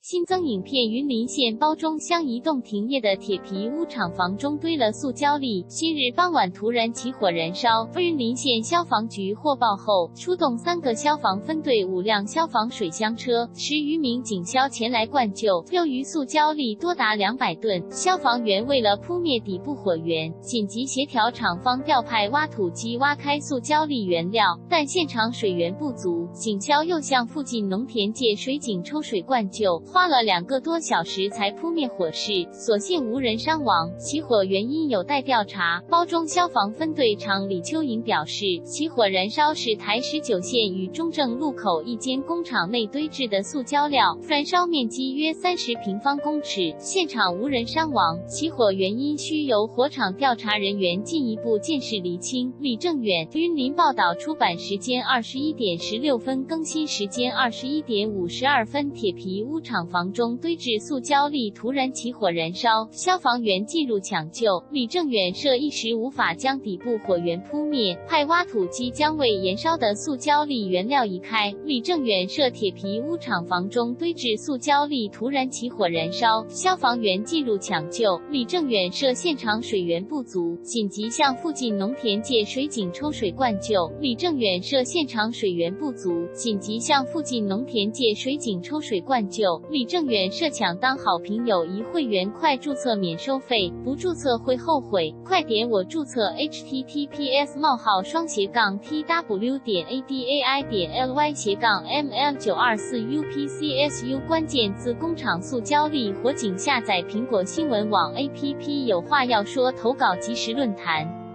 新增影片：云林县褒忠乡一栋停业的铁皮屋厂房中堆了塑胶粒，昔日傍晚突然起火燃烧。云林县消防局获报后，出动3个消防分队、5辆消防水箱车、10余名警消前来灌救。由于塑胶粒多达200吨，消防员为了扑灭底部火源，紧急协调厂方调派挖土机挖开塑胶粒原料，但现场水源不足，警消又向附近农田借水井抽水灌救，花了2个多小时才扑灭火势，所幸无人伤亡。起火原因有待调查。褒忠消防分队长李秋颖表示，起火燃烧是台19线与中正路口一间工厂内堆置的塑胶料，燃烧面积约30平方公尺，现场无人伤亡。起火原因需由火场调查人员进一步鉴识厘清。李正远，云林报道出版时间21点16分，更新时间21点52分。铁皮屋厂房中堆置塑胶粒突然起火燃烧，消防员进入抢救。李正远社一时无法将底部火源扑灭，派挖土机将未燃烧的塑胶粒原料移开。李正远社铁皮屋厂房中堆置塑胶粒突然起火燃烧，消防员进入抢救。李正远社现场水源不足，紧急向附近农田借水井抽水灌救。李正远社现场水源不足，紧急向附近农田借水井抽水灌救。李正远社抢当好评友谊会员，快注册免收费，不注册会后悔，快点我注册 https://twadai.ly/ml924upcsu 关键字工厂塑胶粒火警，下载苹果新闻网 APP。有话要说，投稿即时论坛。